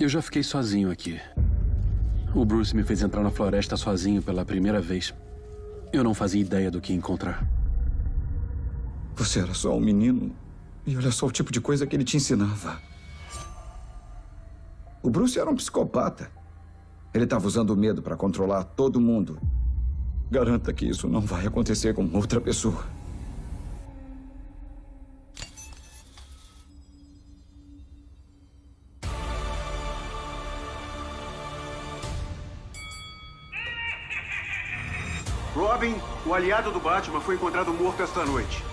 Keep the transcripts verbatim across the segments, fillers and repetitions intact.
Eu já fiquei sozinho aqui. O Bruce me fez entrar na floresta sozinho pela primeira vez. Eu não fazia ideia do que encontrar. Você era só um menino. E olha só o tipo de coisa que ele te ensinava. O Bruce era um psicopata. Ele estava usando o medo para controlar todo mundo. Garanta que isso não vai acontecer com outra pessoa. Robin, o aliado do Batman foi encontrado morto esta noite.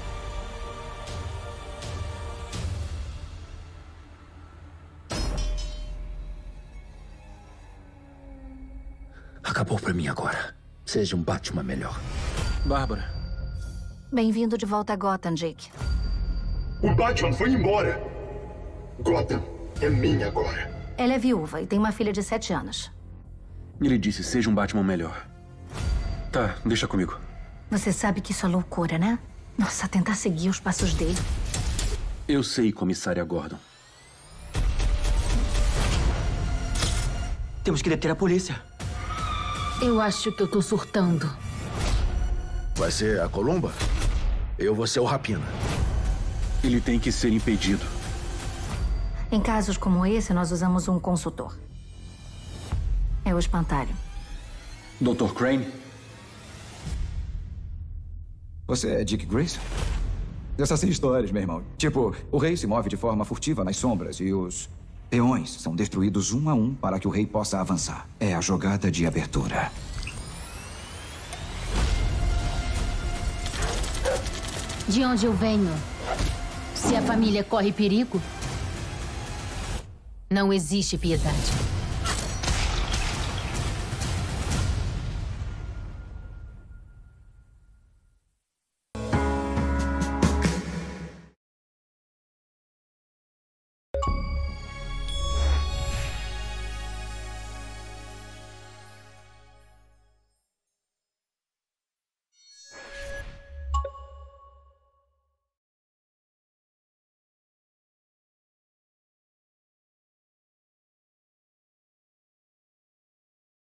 Acabou pra mim agora. Seja um Batman melhor. Bárbara. Bem-vindo de volta a Gotham, Jake. O Batman foi embora. Gotham é minha agora. Ela é viúva e tem uma filha de sete anos. Ele disse, seja um Batman melhor. Tá, deixa comigo. Você sabe que isso é loucura, né? Nossa, tentar seguir os passos dele. Eu sei, comissária Gordon. Temos que deter a polícia. Eu acho que eu tô surtando. Vai ser a Columba? Eu vou ser o Rapina. Ele tem que ser impedido. Em casos como esse, nós usamos um consultor. É o espantalho. doutor Crane? Você é Dick Grayson? Eu só sei histórias, meu irmão. Tipo, o rei se move de forma furtiva nas sombras e os peões são destruídos um a um para que o rei possa avançar. É a jogada de abertura. De onde eu venho, se a família corre perigo, não existe piedade.